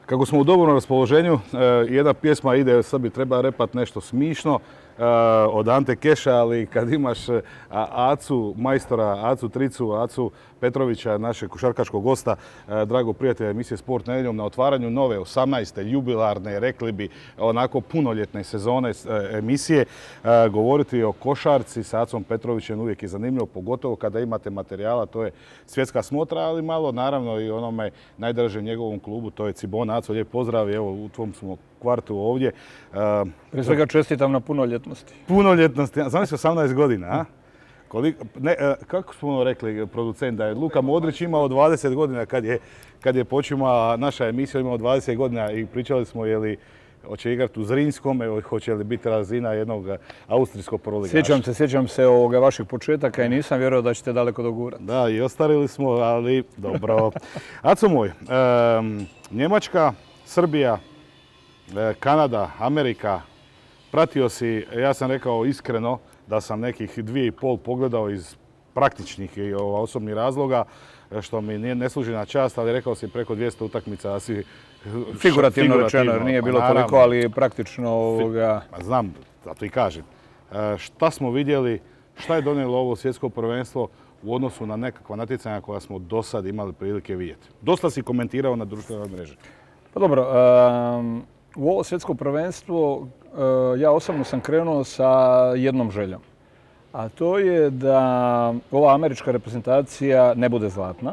Kako smo u dobrom raspoloženju, jedna pjesma ide, sad bi treba repat nešto smišno od Ante Keša, ali kad imaš Acu majstora, Acu Tricu, Acu Petrovića, našeg košarkaškog gosta, dragog prijatelja emisije Sport nedjeljom, na otvaranju nove 18. jubilarne, rekli bi onako punoljetne sezone emisije, govoriti o košarci s Acom Petrovićem uvijek je zanimljivo, pogotovo kada imate materijala, to je svjetska smotra, ali malo naravno i onome najdražem njegovom klubu, to je Cibona. Aco, lijep pozdrav, evo u tvom smo kvartu ovdje. Prije svega čestitam na punoljetnosti. Punoljetnosti, znam se 18 godina, a? Kako smo rekli producent da je Luka Modrić imao 20 godina kad je počela naša emisija, imao 20 godina i pričali smo je li hoće igrati u Zrinskome, hoće li biti razina jednog austrijskog prvoligaša. Sjećam se vaših početaka i nisam vjerovao da ćete daleko dogurati. Da, i ostarili smo, ali dobro. Aco moj, Njemačka, Srbija, Kanada, Amerika, pratio si, ja sam rekao iskreno da sam nekih 2,5 pogledao iz praktičnih i osobnih razloga, što mi ne služi na čast, ali rekao si preko 200 utakmica, a si figurativno rečeno, jer nije bilo toliko, ali praktično Znam, zato i kažem. Šta smo vidjeli, šta je donijelo ovo svjetsko prvenstvo u odnosu na nekakva natjecanja koja smo do sad imali prilike vidjeti? Dosta si komentirao na društvenoj mreži. Pa dobro, u ovo svjetsko prvenstvo ja osobno sam krenuo sa jednom željom. A to je da ova američka reprezentacija ne bude zlatna.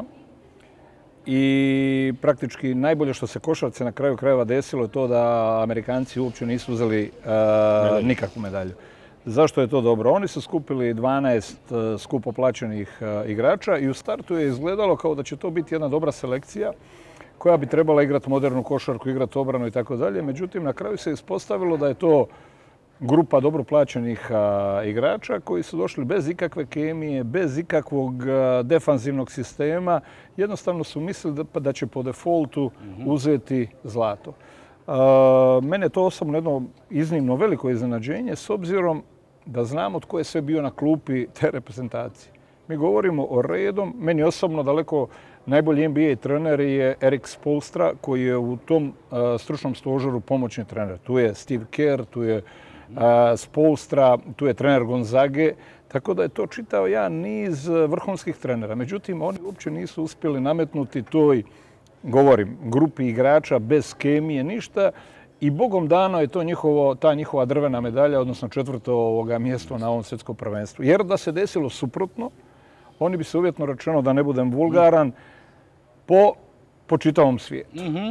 I praktički najbolje što se košarci na kraju krajeva desilo je to da Amerikanci uopće nisu uzeli nikakvu medalju. Zašto je to dobro? Oni su skupili 12 skupo plaćenih igrača i u startu je izgledalo kao da će to biti jedna dobra selekcija koja bi trebala igrati modernu košarku, igrati obranu i tako dalje. Međutim, na kraju se ispostavilo da je to grupa dobro plaćenih igrača koji su došli bez ikakve kemije, bez ikakvog defanzivnog sistema. Jednostavno su mislili da će po defaultu uzeti zlato. Mene je to osobno jedno iznimno veliko iznenađenje s obzirom da znamo tko je sve bio na klupi te reprezentacije. Mi govorimo o redom, meni osobno daleko najbolji NBA trener je Erik Spoelstra koji je u tom stručnom stožeru pomoćni trener. Tu je Steve Kerr, tu je Spoelstra, tu je trener Gonzage, tako da je to čitao jedan niz vrhunskih trenera. Međutim, oni uopće nisu uspjeli nametnuti toj, govorim, grupi igrača bez kemije, ništa. I bogom dano je to ta njihova drvena medalja, odnosno četvrto mjesto na ovom svjetskom prvenstvu. Jer da se desilo suprotno, oni bi se uvjetno rečeno, da ne budem vulgaran, po čitavom svijetu.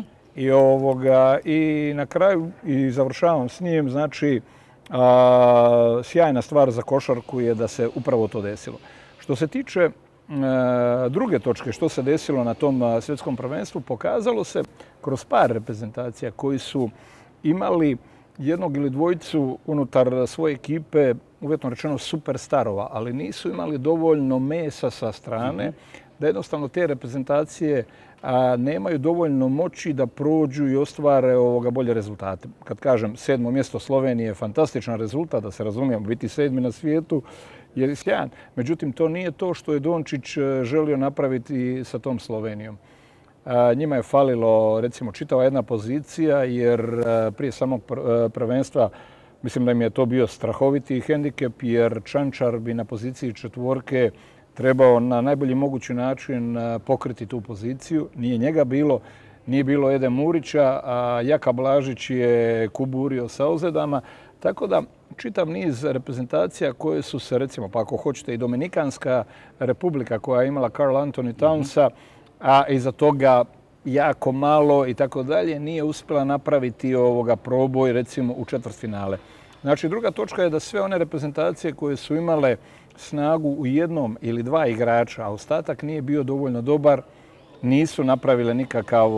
I na kraju, i završavam s njim, znači, sjajna stvar za košarku je da se upravo to desilo. Što se tiče druge točke, što se desilo na tom svjetskom prvenstvu, pokazalo se kroz par reprezentacija koji su imali jednog ili dvojicu unutar svoje ekipe, uvjetno rečeno superstarova, ali nisu imali dovoljno mesa sa strane, da jednostavno te reprezentacije nemaju dovoljno moći da prođu i ostvare bolje rezultate. Kad kažem 7. mjesto Slovenije je fantastičan rezultat, da se razumijemo, biti 7. na svijetu je sjajan. Međutim, to nije to što je Dončić želio napraviti sa tom Slovenijom. Njima je falilo, recimo, čitava jedna pozicija, jer prije samog prvenstva mislim da im je to bio strahoviti hendikep, jer Čančar bi na poziciji četvorke trebao na najbolji mogući način pokriti tu poziciju. Nije njega bilo, nije bilo Ede Murića, a Jaka Blažić je kuburio sa ozljedama. Tako da čitav niz reprezentacija koje su se, recimo, pa ako hoćete i Dominikanska republika koja je imala Karl Anthony Townsa, a iza toga jako malo i tako dalje, nije uspjela napraviti proboj, recimo, u četvrtfinale. Znači, druga točka je da sve one reprezentacije koje su imale snagu u jednom ili dva igrača, a ostatak nije bio dovoljno dobar, nisu napravile nikakav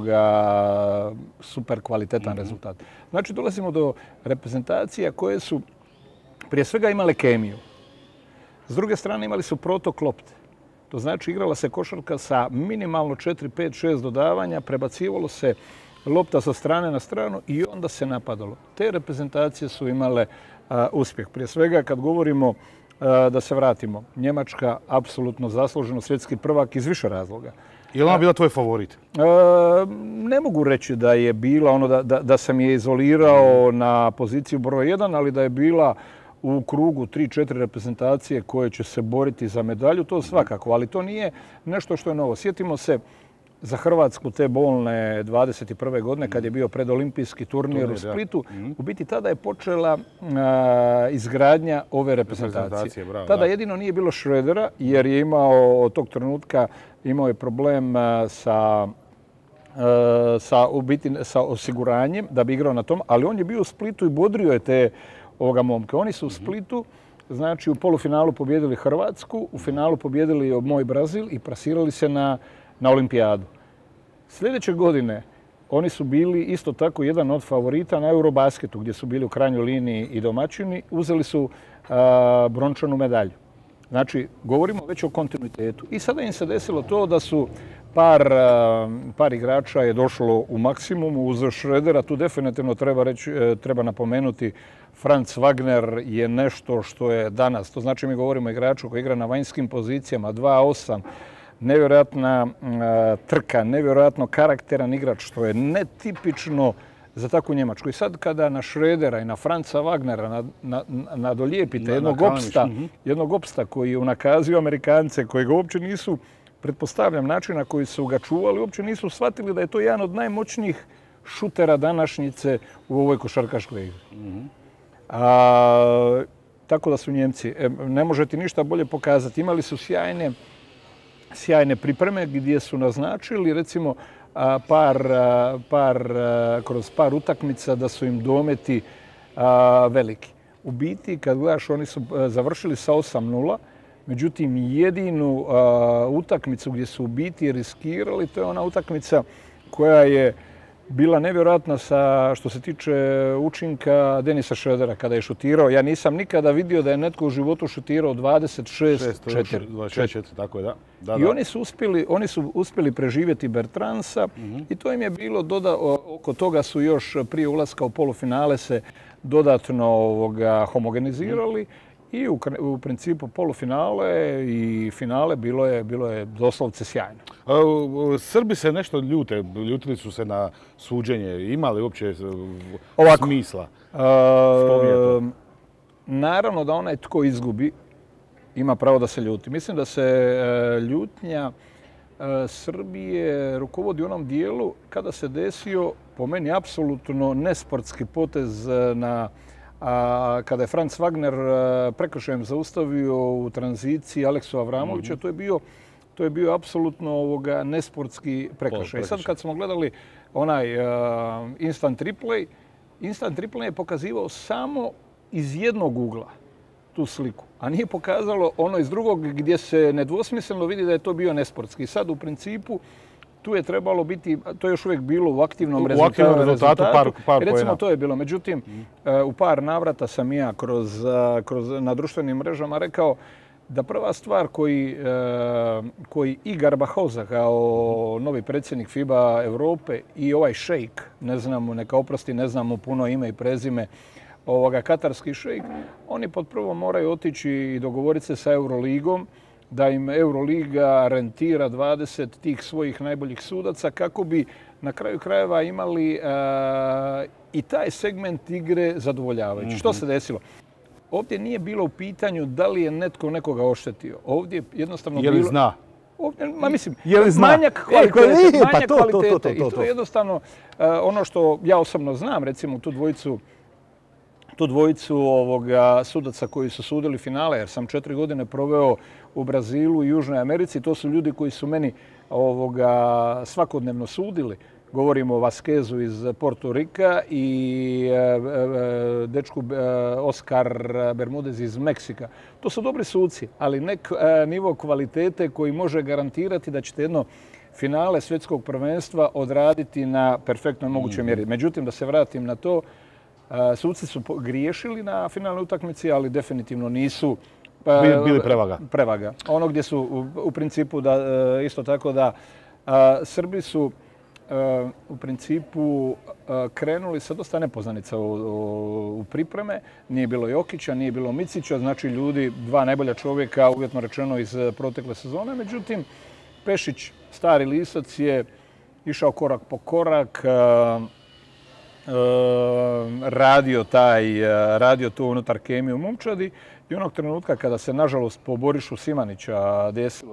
super kvalitetan rezultat. Znači, dolazimo do reprezentacija koje su prije svega imale kemiju. S druge strane, imali su protok lopte. To znači, igrala se košarka sa minimalno 4, 5, 6 dodavanja, prebacivalo se lopta sa strane na stranu i onda se napadalo. Te reprezentacije su imale uspjeh. Prije svega, kad govorimo da se vratimo, Njemačka apsolutno zasluženo svjetski prvak iz više razloga. Je li ona bila tvoj favorit? Ne mogu reći da je bila ono da sam je izolirao na poziciju broj 1, ali da je bila u krugu 3-4 reprezentacije koje će se boriti za medalju, to svakako, ali to nije nešto što je novo. Sjetimo se za Hrvatsku te bolne 21. godine kad je bio predolimpijski turnir u Splitu. U biti tada je počela izgradnja ove reprezentacije. Tada jedino nije bilo Schrödera jer je imao od tog trenutka imao je problem sa osiguranjem da bi igrao na tom, ali on je bio u Splitu i bodrio je te momke. Oni su u Splitu, znači u polufinalu pobjedili Hrvatsku, u finalu pobjedili moj Brazil i plasirali se na olimpijadu. Sljedeće godine oni su bili isto tako jedan od favorita na Eurobasketu gdje su bili u krajnjoj liniji i domaćini. Uzeli su brončanu medalju. Znači, govorimo već o kontinuitetu. I sada im se desilo to da su par igrača je došlo u maksimumu uz Schrödera. Tu definitivno treba napomenuti Franz Wagner je nešto što je danas. To znači mi govorimo o igraču koji igra na vanjskim pozicijama, 2-8, nevjerojatna trka, nevjerojatno karakteran igrač, što je netipično za takvu Njemačku. I sad kada na Schrödera i na Franza Wagnera nadolijepite jednog opsta koji je unakazio Amerikance, koji ga uopće nisu, pretpostavljam način na koji su ga čuvali, uopće nisu shvatili da je to jedan od najmoćnijih šutera današnjice u ovoj košarkaškoj igri. Tako da su Njemci, ne može ti ništa bolje pokazati. Imali su sjajne pripreme gdje su naznačili recimo kroz par utakmica da su im dometi veliki. U biti, kad gledaš, oni su završili sa 8-0, međutim jedinu utakmicu gdje su u biti riskirali, to je ona utakmica koja je bila nevjerojatna što se tiče učinka Denisa Schrödera kada je šutirao. Ja nisam nikada vidio da je netko u životu šutirao 26-4. 26-4, tako je, da. I oni su uspjeli preživjeti Bertransa i to im je bilo oko toga su još prije ulaska u polufinale se dodatno homogenizirali. I u principu polufinale i finale bilo je doslovce sjajno. Srbi se nešto ljutili su se na suđenje. Ima li uopće smisla? Naravno da onaj tko izgubi ima pravo da se ljuti. Mislim da se ljutnja Srbije rukovodi u onom dijelu kada se desio, po meni, apsolutno nesportski potez kada je Franz Wagner prekršajem zaustavio u tranziciji Aleksu Avramovića. To je bio apsolutno nesportski prekršaj. I sad kad smo gledali onaj instant replay je pokazivao samo iz jednog ugla tu sliku, a nije pokazalo ono iz drugog gdje se nedvosmisleno vidi da je to bio nesportski. Sad u principu tu je trebalo biti, to je još uvijek bilo u aktivnom rezultatu. Recimo to je bilo. Međutim, u par navrata sam ja na društvenim mrežama rekao da prva stvar koji i Garbahosa kao novi predsjednik FIBA Europe i ovaj šejk, ne znam, neka oprosti, ne znam mu puno ime i prezime, katarski šejk, oni pod prvo moraju otići i dogovoriti se sa Euroligom, da im Euroliga rentira 20 tih svojih najboljih sudaca kako bi na kraju krajeva imali i taj segment igre zadovoljavajući. Što se desilo? Ovdje nije bilo u pitanju da li je netko nekoga oštetio. Ovdje je jednostavno bilo... Je li zna? Manjak kvalitete. I to je jednostavno ono što ja osobno znam, recimo tu dvojicu sudaca koji su sudili finale, jer sam 4 godine proveo u Brazilu i Južnoj Americi. To su ljudi koji su meni svakodnevno sudili. Govorimo o Vasquezu iz Porto Rika i dečku Oscar Bermudez iz Meksika. To su dobri suci, ali ne nivo kvalitete koji može garantirati da ćete jedno finale svjetskog prvenstva odraditi na perfektnoj mogućoj mjeri. Međutim, da se vratim na to, suci su griješili na finalnoj utakmici, ali definitivno nisu bili prevaga. Ono gdje su u principu isto tako da Srbi su u principu krenuli sa dosta nepoznanica u pripreme. Nije bilo Jokića, nije bilo Micića, znači ljudi, dva najbolja čovjeka, uvjetno rečeno iz protekle sezone. Međutim, Pešić, stari lisac, je išao korak po korak, radio to unutar kemiju momčadi i onog trenutka kada se, nažalost, po Borišu Simanića desilo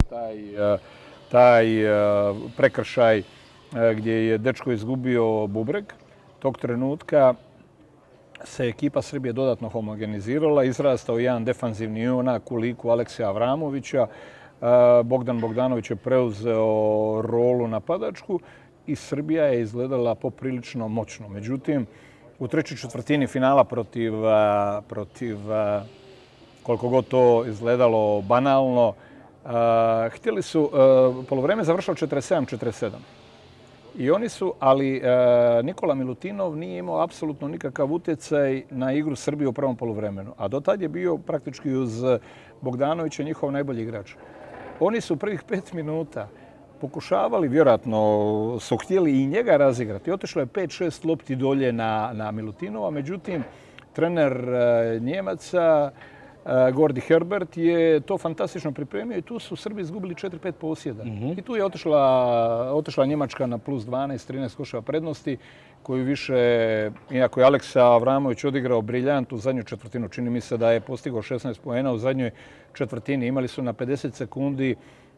taj prekršaj gdje je dečko izgubio bubreg, tog trenutka se ekipa Srbije dodatno homogenizirala, izrastao jedan defanzivni junak u liku Aleksija Avramovića, Bogdan Bogdanović je preuzeo rolu napadačku i Srbija je izgledala poprilično moćno. Međutim, u trećoj četvrtini finala protiv koliko god to izgledalo banalno, htjeli su, polovreme završilo 47-47. I oni su, ali Nikola Milutinov nije imao apsolutno nikakav utjecaj na igru Srbije u prvom poluvremenu. A do tad je bio praktički uz Bogdanovića njihov najbolji igrač. Oni su prvih 5 minuta pokušavali, vjerojatno su htjeli i njega razigrati. Otišlo je 5-6 lopti dolje na Milutinova, međutim, trener Njemaca, Gordi Herbert, je to fantastično pripremio i tu su Srbi izgubili 4-5 posjeda. I tu je otišla Njemačka na plus 12, 13 koševa prednosti, koju više, iako je Aleksa Avramović odigrao briljant u zadnju četvrtinu, čini mi se da je postigao 16 poena u zadnjoj četvrtini. Imali su na 50 sekundi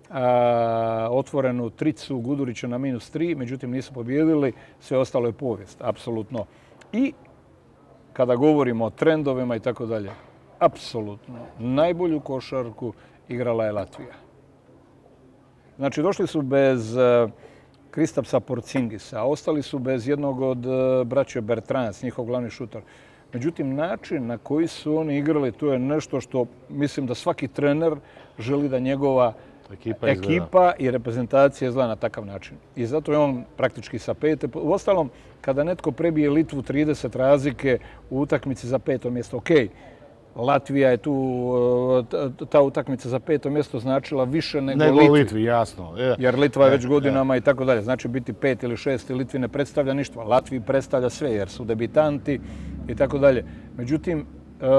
otvorenu tricu Gudurića na -3, međutim nisu pobijedili, sve ostalo je povijest, apsolutno. I kada govorimo o trendovima i tako dalje, apsolutno najbolju košarku igrala je Latvija. Znači, došli su bez Kristapsa Porzingisa, ostali su bez jednog od braće Bertrands, njihov glavni šuter. Međutim, način na koji su oni igrali, to je nešto što mislim da svaki trener želi da njegova ekipa i reprezentacija izgleda na takav način. I zato je on praktički sa 5. Uostalom, kada netko prebije Litvu 30 razlike u utakmici za 5. mjesto, okej, Latvija je tu, ta utakmica za 5. mjesto značila više nego Litvi. Jasno. Jer Litva je već godinama i tako dalje. Znači biti 5 ili 6 Litvi ne predstavlja ništa. Latviji predstavlja sve jer su debitanti i tako dalje. Međutim,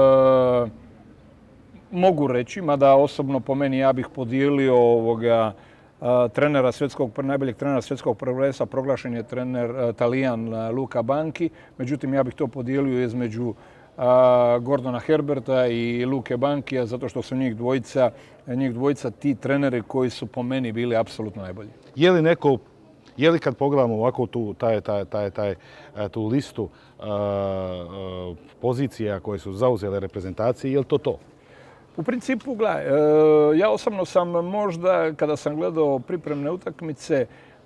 mogu reći, mada osobno po meni ja bih podijelio najboljeg trenera svjetskog prvenstva, proglašen je trener Talijan Luka Banchi. Međutim, ja bih to podijelio između Gordona Herberta i Luke Banchija, zato što su njih dvojica ti treneri koji su po meni bili apsolutno najbolji. Je li kad pogledamo ovako tu listu pozicija koje su zauzele reprezentacije, je li to to? U principu, gledaj, ja osobno sam možda, kada sam gledao pripremne utakmice,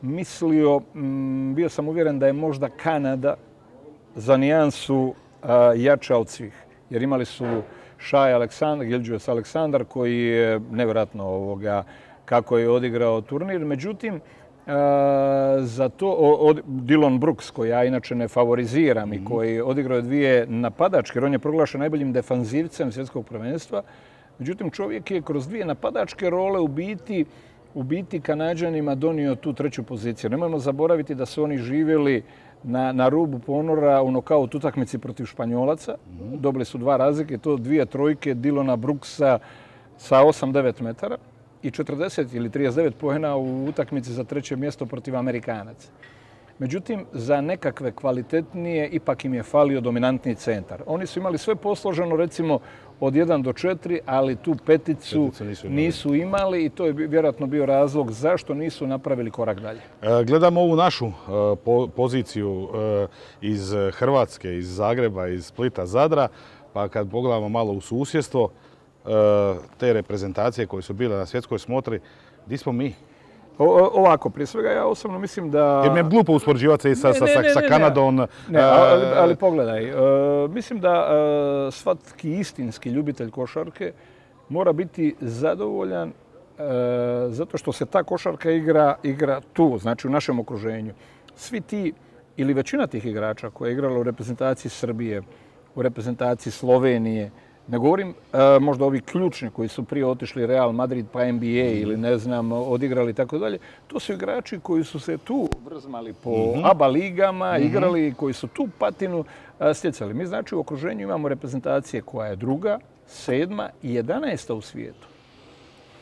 bio sam uvjeren da je možda Kanada za nijansu jača od svih. Jer imali su Shai Alexander, Gilgeous Aleksandar, koji je nevjerojatno kako je odigrao turnir. Međutim, za to Dillon Brooks, koji ja inače ne favoriziram i koji odigrao 2 napadačke, jer on je proglašen najboljim defanzivcem svjetskog prvenstva. Međutim, čovjek je kroz 2 napadačke role u biti Kanađanima donio tu 3. poziciju. Nemojmo zaboraviti da su oni živjeli na rubu ponora u nokaut utakmici protiv Španjolaca. Dobili su 2 razlike, to 2 trojke Dillona Brooksa sa 8-9 metara i 40 ili 39 poena u utakmici za 3. mjesto protiv Amerikanaca. Međutim, za nekakve kvalitetnije ipak im je falio dominantni centar. Oni su imali sve posloženo, recimo, od 1 do 4, ali tu peticu nisu imali i to je vjerojatno bio razlog zašto nisu napravili korak dalje. Gledamo ovu našu poziciju iz Hrvatske, iz Zagreba, iz Splita, Zadra, pa kad pogledamo malo u susjedstvo, te reprezentacije koje su bile na svjetskoj smotri, gdje smo mi? Ovako, prije svega ja osobno mislim da... Jer mi je glupo uspoređivati se i sa Kanadom. Ali pogledaj, mislim da svatki istinski ljubitelj košarke mora biti zadovoljan zato što se ta košarka igra tu, znači u našem okruženju. Svi ti ili većina tih igrača koja je igrala u reprezentaciji Srbije, u reprezentaciji Slovenije, ne govorim možda ovi ključni koji su prije otišli Real Madrid pa NBA ili ne znam, odigrali i tako dalje. To su igrači koji su se tu vrzmali po ABA ligama, igrali, koji su tu patinu stjecali. Mi znači u okruženju imamo reprezentacije koja je 2., 7. i 11. u svijetu.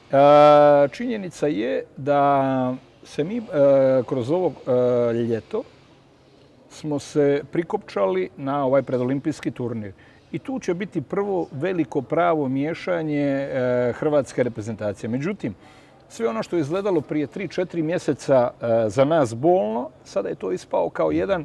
Činjenica je da se mi kroz ovo ljeto smo se prikopčali na ovaj predolimpijski turnir. I tu će biti prvo veliko pravo miješanje hrvatske reprezentacije. Međutim, sve ono što je izgledalo prije 3-4 mjeseca za nas bolno, sada je to ispao kao jedan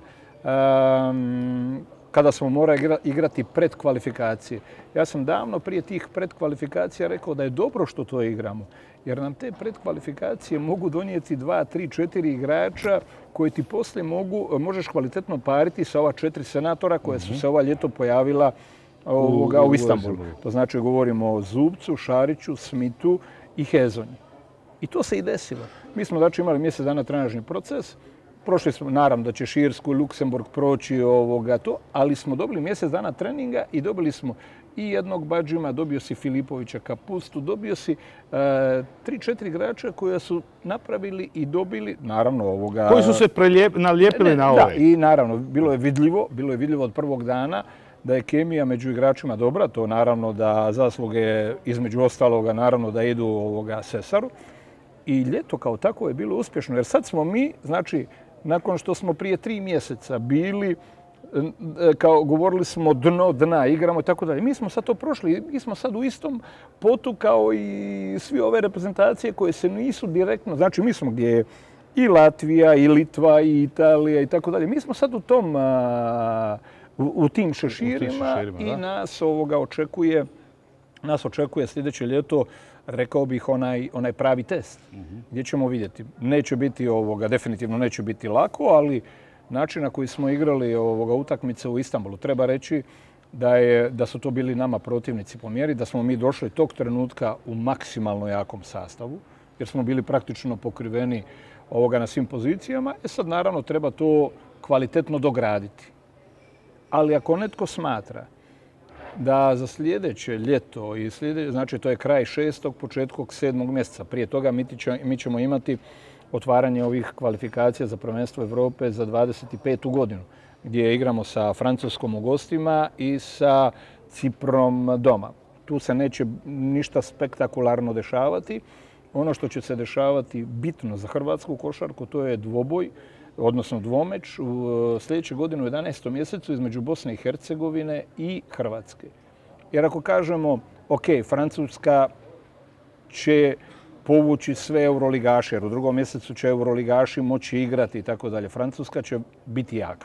kada smo morali igrati predkvalifikacije. Ja sam davno prije tih predkvalifikacija rekao da je dobro što to igramo, jer nam te predkvalifikacije mogu donijeti 2, 3, 4 igrača koji ti poslije možeš kvalitetno pariti sa ova 4 senatora koja su se ova ljeto pojavila u Istanbulu. To znači govorimo o Zubcu, Šariću, Smitu i Hezonji. I to se i desilo. Mi smo znači imali mjesec dana trenažni proces. Prošli smo, naravno da će Širsku, Luksemburg proći ali smo dobili mjesec dana treninga i dobili smo i jednog Badžima, dobio si Filipovića Kapustu, dobio si 3-4 igrača koja su napravili i dobili, naravno koji su se nalijepili na ove. Da, i naravno, bilo je vidljivo od prvog dana da je kemija među igračima dobra, to naravno da zasluge između ostaloga naravno da idu Sesaru. I ljeto kao tako je bilo uspješno, jer sad smo mi, znači, nakon što smo prije 3 mjeseca bili, kao govorili smo dno dna, igramo i tako dalje. Mi smo sad to prošli, mi smo sad u istom potu kao i svi ove reprezentacije koje se nisu direktno, znači mi smo gdje je i Latvija, i Litva, i Italija i tako dalje. Mi smo sad u tim šeširima i nas očekuje sljedeće ljeto, rekao bih, onaj pravi test gdje ćemo vidjeti. Neće biti definitivno neće biti lako, ali način na koji smo igrali utakmice u Istanbulu, treba reći da su to bili nama protivnici po mjeri, da smo mi došli tog trenutka u maksimalno jakom sastavu, jer smo bili praktično pokriveni na svim pozicijama. Sad naravno treba to kvalitetno dograditi. Ali ako netko smatra da za sljedeće ljeto, znači to je kraj 6. početak 7. mjeseca, prije toga mi ćemo imati otvaranje ovih kvalifikacija za prvenstvo Europe za 25. godinu, gdje igramo sa Francuskom u gostima i sa Ciprom doma. Tu se neće ništa spektakularno dešavati. Ono što će se dešavati bitno za hrvatsku košarku, to je dvoboj, odnosno dvomeč sljedeće godine u 11. mjesecu između Bosne i Hercegovine i Hrvatske. Jer ako kažemo, ok, Francuska će povući sve euroligaše, jer u 2. mjesecu će euroligaši moći igrati i tako dalje. Francuska će biti jaka.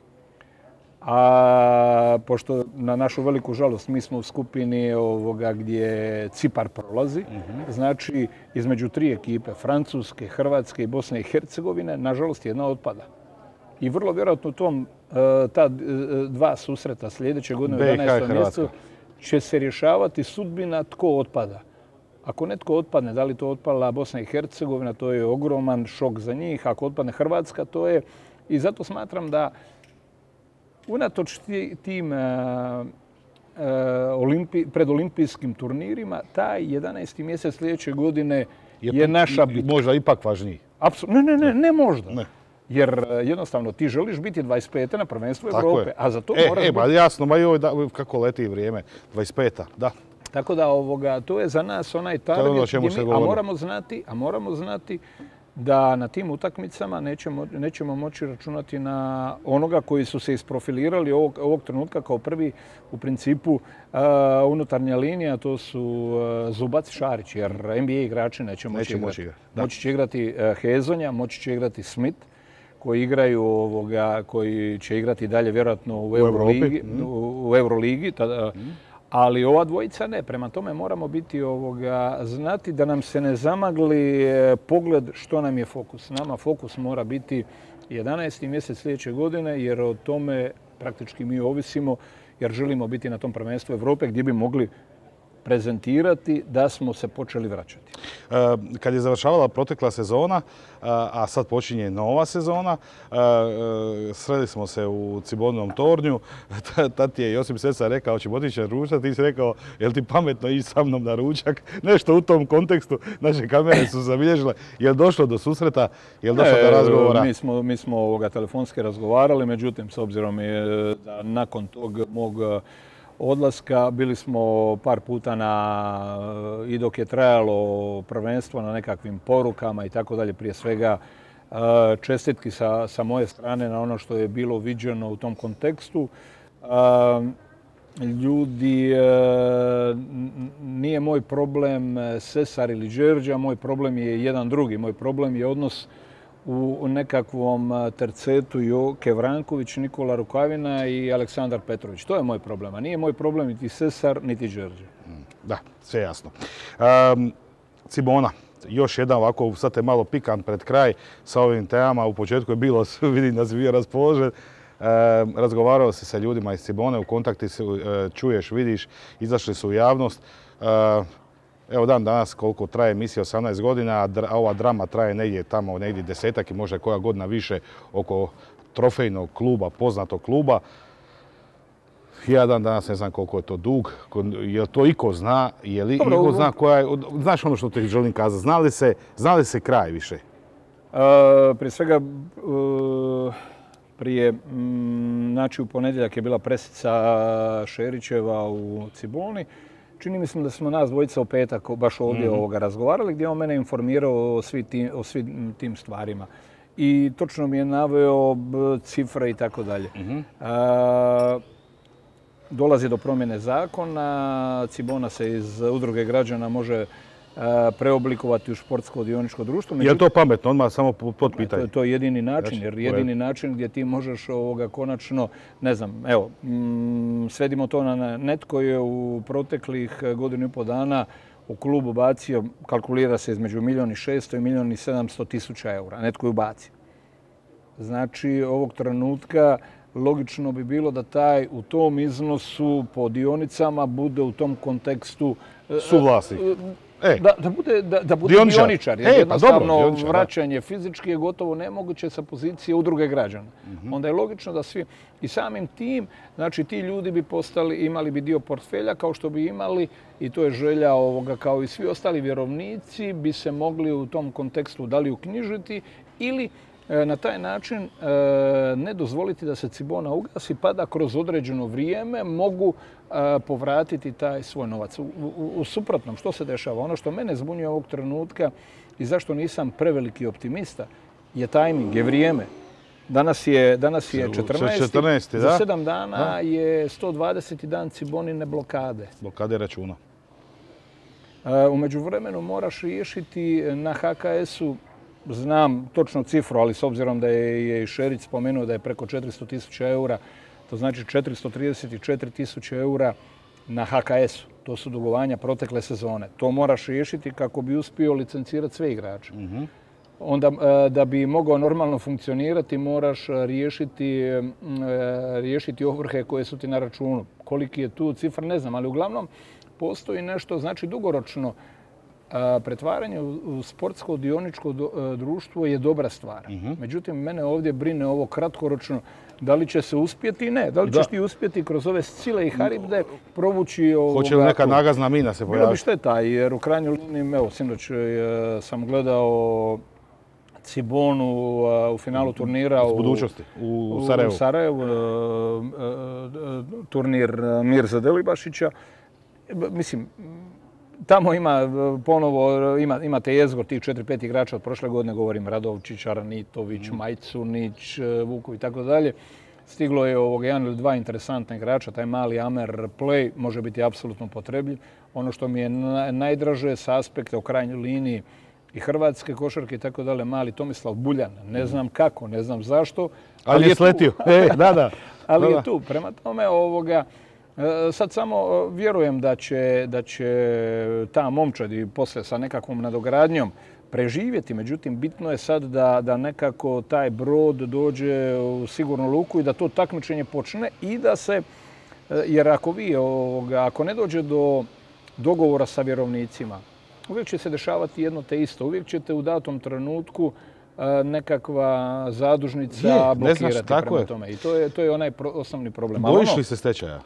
A pošto na našu veliku žalost mi smo u skupini gdje Cipar prolazi, znači između 3 ekipe, Francuske, Hrvatske i Bosne i Hercegovine, nažalost jedna otpada. I vrlo vjerojatno ta 2 susreta sljedeće godine u 11. mjesecu će se rješavati sudbina tko otpada. Ako netko otpadne, da li to otpala Bosna i Hercegovina, to je ogroman šok za njih. Ako otpadne Hrvatska, to je... I zato smatram da unatoč tim predolimpijskim turnirima, taj 11. mjesec sljedeće godine je naša bitka. Možda ipak važniji. Apsolutno, ne možda. Ne. Jer jednostavno ti želiš biti 25. na prvenstvu Europe, a za to moraš biti... Jasno, kako leti vrijeme, 25. da. Tako da to je za nas onaj target, a moramo znati da na tim utakmicama nećemo moći računati na onoga koji su se isprofilirali ovog trenutka kao prvi u principu unutarnja linija, to su Zubac i Šarić, jer NBA igrači neće moći igrati. Moći će igrati Hezonja, moći će igrati Smith, koji će igrati dalje vjerojatno u Euroligi. Ali ova dvojica ne, prema tome moramo biti znati da nam se ne zamagli pogled što nam je fokus. Nama fokus mora biti 11. mjesec sljedeće godine, jer o tome praktički mi ovisimo, jer želimo biti na tom prvenstvu Europe gdje bi mogli prezentirati da smo se počeli vraćati. Kad je završavala protekla sezona, a sad počinje nova sezona, sreli smo se u Ciboninom tornju, tad je Josip Seca rekao ćemo otići na ručak, ti si rekao jel ti pametno ići sa mnom na ručak, nešto u tom kontekstu, naše kamere su zabilježile. Je li došlo do susreta, je li došlo do razgovora? Mi smo telefonski razgovarali, međutim s obzirom da nakon tog mog odlaska. Bili smo par puta i dok je trajalo prvenstvo na nekakvim porukama i tako dalje. Prije svega čestitki sa moje strane na ono što je bilo viđeno u tom kontekstu. Ljudi, nije moj problem Sesar ili Đerđa, moj problem je jedan drugi. Moj problem je odnos u nekakvom tercetu Joke Vranković, Nikola Rukavina i Aleksandar Petrović. To je moj problem, a nije moj problem niti Sesar, niti Đerđa. Da, sve jasno. Cibona, još jedan ovako, sad te malo pikam pred kraj sa ovim temama. U početku je bilo, vidim da si bio raspoložen. Razgovarao si sa ljudima iz Cibone, u kontakti se čuješ, vidiš, izašli su u javnost. Evo dan danas koliko traje emisija, 18 godina, a ova drama traje negdje 10-ak i možda koja godina više oko trofejnog kluba, poznatog kluba. Ja dan danas ne znam koliko je to dug, je li to iko zna, je li iko zna koja je, znaš ono što ti želim kazati, zna li se kraj više? Prije svega, znači u ponedjeljak je bila presica Šerićeva u Ciboni. Čini mi se da smo nas dvojica u petak baš ovdje razgovarali, gdje je on mene informirao o svim tim stvarima. I točno mi je naveo cifre i tako dalje. Dolazi do promjene zakona, Cibona se iz udruge građana može preoblikovati u športsko dioničko društvo. Je li to pametno? Odmah samo pod pitanje. To je jedini način, jer jedini način gdje ti možeš konačno, ne znam, evo, svedimo to na netko je u proteklih 1,5 dana u klubu bacio, kalkulira se između 1.600.000 i 1.700.000 eura. Netko je ubacio. Znači, ovog trenutka logično bi bilo da taj u tom iznosu po dionicama bude u tom kontekstu suvlasnik. Da bude dioničar. Jer jednostavno vraćanje fizički je gotovo nemoguće sa pozicije udruge građana. Onda je logično da svi, i samim tim, znači ti ljudi bi imali bi dio portfelja kao što bi imali, i to je želja ovoga, kao i svi ostali vjerovnici, bi se mogli u tom kontekstu da li uknjižiti ili na taj način ne dozvoliti da se Cibona ugasi, pa da kroz određeno vrijeme mogu povratiti taj svoj novac. U suprotnom, što se dešava? Ono što mene zbunjuje ovog trenutka i zašto nisam preveliki optimista je tajming, je vrijeme. Danas je 14. Za 7 dana je 120. dan Cibonine blokade. Blokade računa. U međuvremenu moraš riješiti na HKS-u, znam točno cifru, ali s obzirom da je i Šerić spomenuo da je preko 400.000 eura, to znači 434.000 eura na HKS-u. To su dugovanja protekle sezone. To moraš riješiti kako bi uspio licencirati sve igrače. Onda da bi mogao normalno funkcionirati moraš riješiti ovrhe koje su ti na računu. Koliki je tu cifra ne znam, ali uglavnom postoji nešto, znači dugoročno pretvaranje u sportsko dioničko društvo je dobra stvar. Međutim, mene ovdje brine ovo kratkoročno. Da li će se uspjeti i ne? Da li ćeš ti uspjeti kroz ove sile i haribde provući ovoga... Hoće li neka nagazna mina se pojaviti? Bilo bi šteta, jer u krajnjoj liniji, evo, sinoć sam gledao Cibonu u finalu turnira u budućnosti, u Sarajevu. U Sarajevu, turnir Mirza Delibašića. Mislim, tamo ima ponovo, imate jezgor tih 4-5 igrača od prošle godine, govorim Radovčić, Aranitović, Majcunić, Vukov i tako dalje. Stiglo je jedan ili dva interesantna igrača, taj mali Amer Play može biti apsolutno potrebljiv. Ono što mi je najdraže sa aspekta u krajnjoj liniji i hrvatske košarke i tako dalje, mali Tomislav Buljan. Ne znam kako, ne znam zašto. Ali je sletio. Ali je tu. Prema tome sad samo vjerujem da će ta momčad i poslije sa nekakvom nadogradnjom preživjeti. Međutim, bitno je sad da nekako taj brod dođe u sigurnu luku i da to takmičenje počne i da se, jer ako ne dođe do dogovora sa vjerovnicima, uvijek će se dešavati jedno te isto. Uvijek ćete u datom trenutku nekakva zadužnica blokirati prema tome. I to je onaj osnovni problem. Bojiš li se stečaja?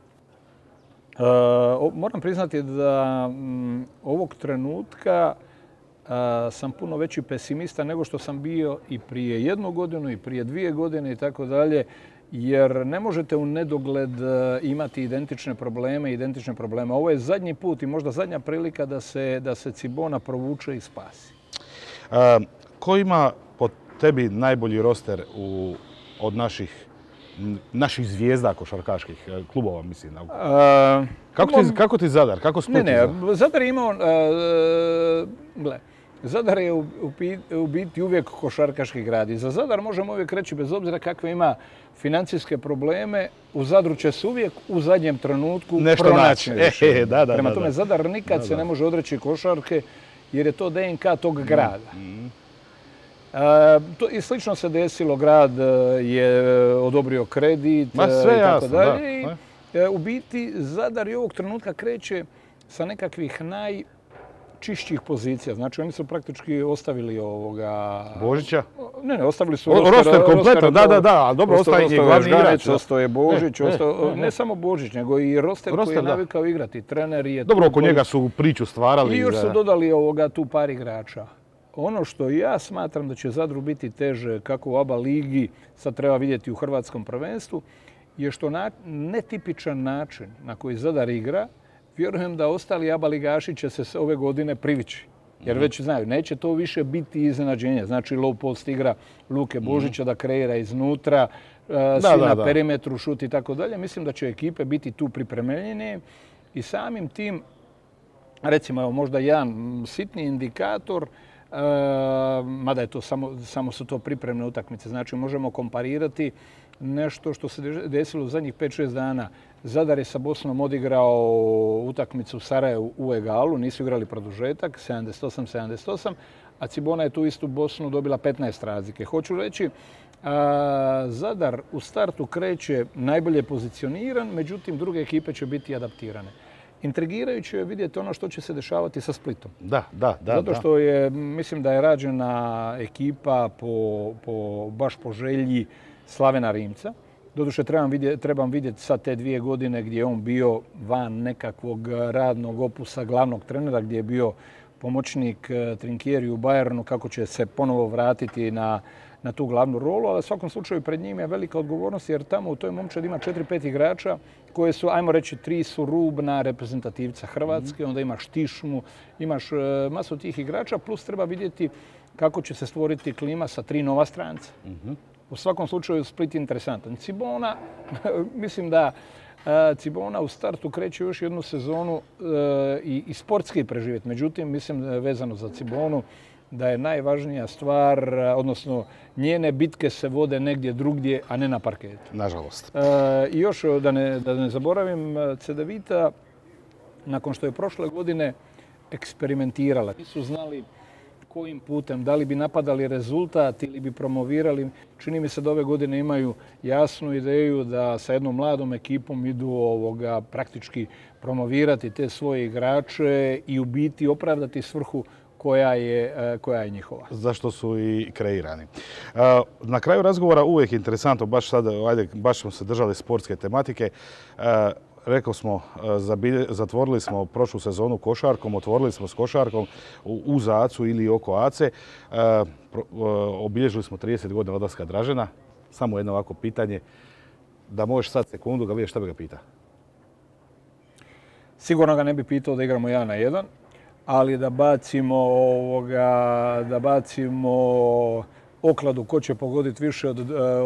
Moram priznati da ovog trenutka sam puno veći pesimista nego što sam bio i prije 1 godinu i prije 2 godine i tako dalje. jer ne možete u nedogled imati identične probleme. Ovo je zadnji put i možda zadnja prilika da se Cibona provuče i spasi. Ko ima po tebi najbolji roster od naših zvijezda košarkaških klubova, mislim? Kako ti Zadar? Kako Split? Zadar je imao... Zadar je u biti uvijek košarkaški grad. I za Zadar možemo uvijek reći, bez obzira kakve ima financijske probleme, u Zadru će se uvijek u zadnjem trenutku pronaći. Prema tome, Zadar nikad se ne može odreći košarke jer je to DNK tog grada. I slično se desilo, grad je odobrio kredit i tako dalje. U biti Zadar i ovog trenutka kreće sa nekakvih najčišćih pozicija. Znači oni su praktički ostavili Božića? Ne, ostavili su roster kompletno, da, dobro, ostaje njih glavni igrač. Ostao je Božić, ne samo Božić, nego i roster koji je navikao igrati. Trener je... Dobro, oko njega su priču stvarali. I još su dodali tu par igrača. Ono što ja smatram da će Zadru biti teže kako u ABA ligi, sad treba vidjeti u hrvatskom prvenstvu, je što netipičan način na koji Zadar igra, vjerujem da ostali ABA ligaši će se ove godine privići. Jer već znaju, neće to više biti iznenađenje. Znači low post igra Luke Božića da kreira iznutra, svi na perimetru, šut i tako dalje. Mislim da će ekipe biti tu pripremljene i samim tim, recimo možda jedan sitni indikator, mada je to samo su to pripremne utakmice. Znači možemo komparirati nešto što se desilo u zadnjih 5-6 dana. Zadar je sa Bosnom odigrao utakmicu u Sarajevu u egalu, nisu igrali produžetak, 78-78, a Cibona je tu istu Bosnu dobila 15 razlike. Hoću reći, Zadar u startu kreće najbolje pozicioniran, međutim druge ekipe će biti adaptirane. Intrigirajuće je vidjeti ono što će se dešavati sa Splitom. Zato što mislim da je rađena ekipa baš po želji Slavena Rimca. Doduše, trebam vidjeti sad te 2 godine gdje je on bio van nekakvog radnog opusa glavnog trenera, gdje je bio pomoćnik Trinkieri u Bayernu, kako će se ponovo vratiti na tu glavnu rolu, ali u svakom slučaju pred njim je velika odgovornost jer tamo u toj momčadi ima 4-5 igrača koje su, ajmo reći, 3 su rubna reprezentativca Hrvatske, onda imaš Tišmu, imaš masu tih igrača, plus treba vidjeti kako će se stvoriti klima sa 3 nova stranca. U svakom slučaju Split je interesantan. Cibona, mislim da Cibona u startu kreće još jednu sezonu i sportski preživjeti. Međutim, mislim da je vezano za Cibonu da je najvažnija stvar, odnosno njene bitke se vode negdje drugdje, a ne na parketu. Nažalost. I još da ne zaboravim, Cedevita, nakon što je prošle godine eksperimentirala, nisu znali kojim putem, da li bi napadali rezultat ili bi promovirali. Čini mi se da ove godine imaju jasnu ideju da sa jednom mladom ekipom idu praktički promovirati te svoje igrače i u biti opravdati svrhu koja je njihova. Zašto su i kreirani. Na kraju razgovora uvijek je interesantno, baš smo se držali sportske tematike. Rekao smo, zatvorili smo prošlu sezonu košarkom, otvorili smo s košarkom uz ACU ili oko ACE. Obilježili smo 30 godina odlaska Dražena. Samo jedno ovako pitanje. Da možeš sad sekundu ga vidjeti šta bi ga pitao. Sigurno ga ne bi pitao da igramo 1-1, ali da bacimo okladu ko će pogoditi više od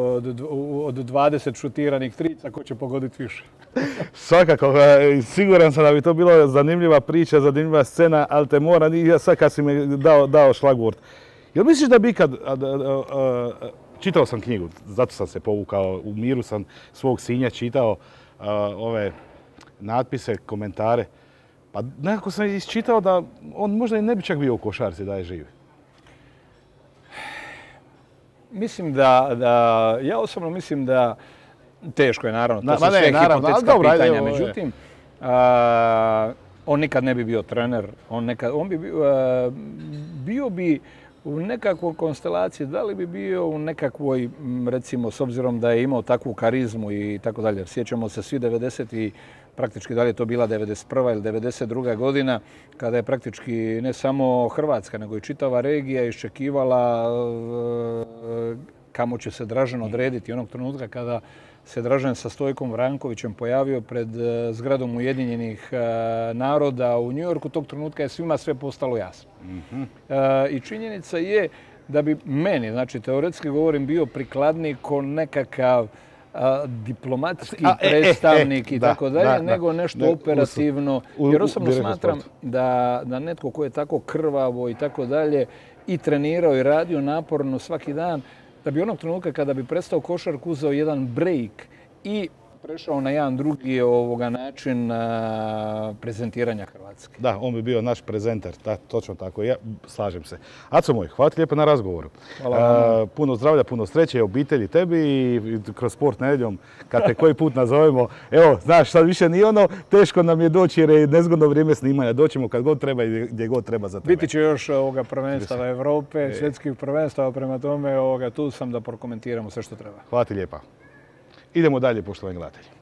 20 šutiranih trica, ko će pogoditi više. Svakako, siguran sam da bi to bila zanimljiva priča, zanimljiva scena, ali te moram, sad kad si mi dao šlagvort. Jel misliš da bi ikad, čitao sam knjigu, zato sam se povukao, u miru sam svog sinja čitao ove natpise, komentare, pa nekako sam isčitao da on možda i ne bi čak bio u košarci da je živ. Mislim ja osobno mislim da, teško je naravno, to su sve hipotetska pitanja, međutim, on nikad ne bi bio trener, on bi bio bi u nekakvoj konstelaciji, da li bi bio u nekakvoj, recimo, s obzirom da je imao takvu karizmu i tako dalje. Sjećamo se svi 90 i praktički da li je to bila 91. ili 92. godina, kada je praktički ne samo Hrvatska, nego i čitava regija iščekivala kamo će se Dražen odrediti onog trenutka kada se Dražen sa Stojkom Vrankovićem pojavio pred zgradom Ujedinjenih naroda u Njujorku, tog trenutka je svima sve postalo jasno. I činjenica je da bi meni, znači teoretski govorim, bio prikladniji ko nekakav diplomatski predstavnik i tako dalje, nego nešto operativno. Jer osobno smatram da netko ko je tako krvavo i tako dalje i trenirao i radio naporno svaki dan, da bi onog trenutka kada bi prestao košarku uzeo jedan break i prešao na jedan drugi način prezentiranja Hrvatske. Da, on bi bio naš prezenter, da, točno tako. Ja slažem se. Aco moj, hvala ti lijepo na razgovoru. Puno zdravlja, puno sreće obitelji tebi i kroz Sport nedjeljom, kad te koji put nazovemo. Evo, znaš, sad više nije ono, teško nam je doći jer je nezgodno vrijeme snimanja. Doćemo kad god treba i gdje god treba za tebe. Biti će još prvenstava Evrope, svjetskih prvenstava, prema tome tu sam da prokomentiramo sve što treba. Hvala ti lijepa. Idemo dalje, poštovani gledatelji.